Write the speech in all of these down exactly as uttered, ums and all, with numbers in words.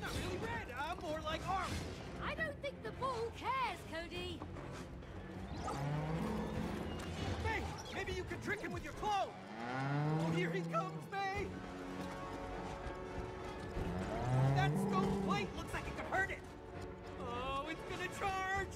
not really red. I'm more like orange. I don't think the ball cares, Cody. May, maybe you can trick him with your clothes. Oh, here he comes, May. That stone plate looks like it could hurt it. Oh, it's gonna charge.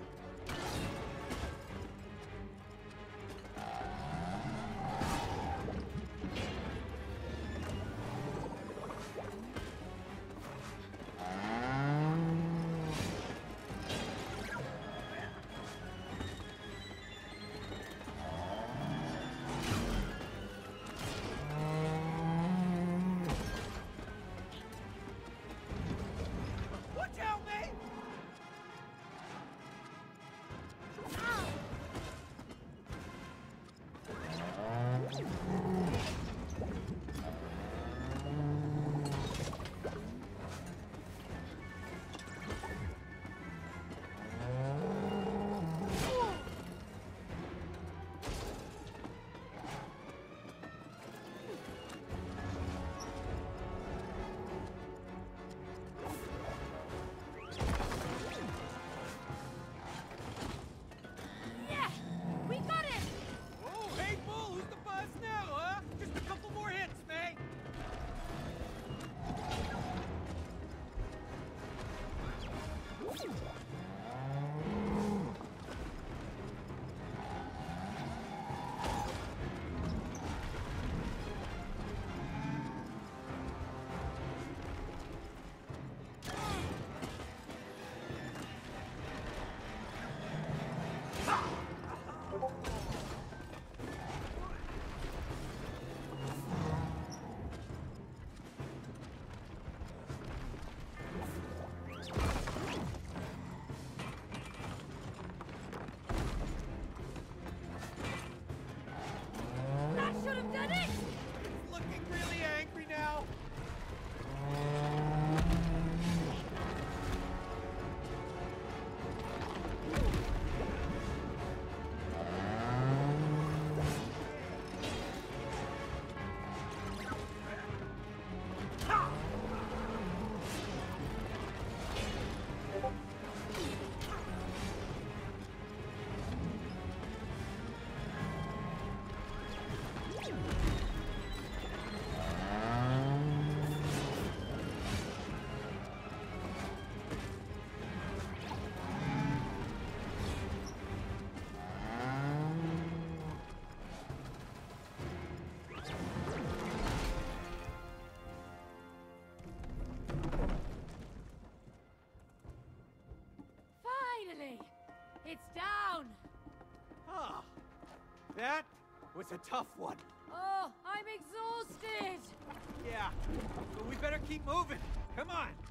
Watch out, May! Yeah! We got it! Oh, hey, Bull, who's the boss now, huh? Just a couple more hits, May. That should have done it! It's looking really angry now. Finally! It's down! Ah, that was a tough one. Oh, I'm exhausted! Yeah, but we better keep moving. Come on.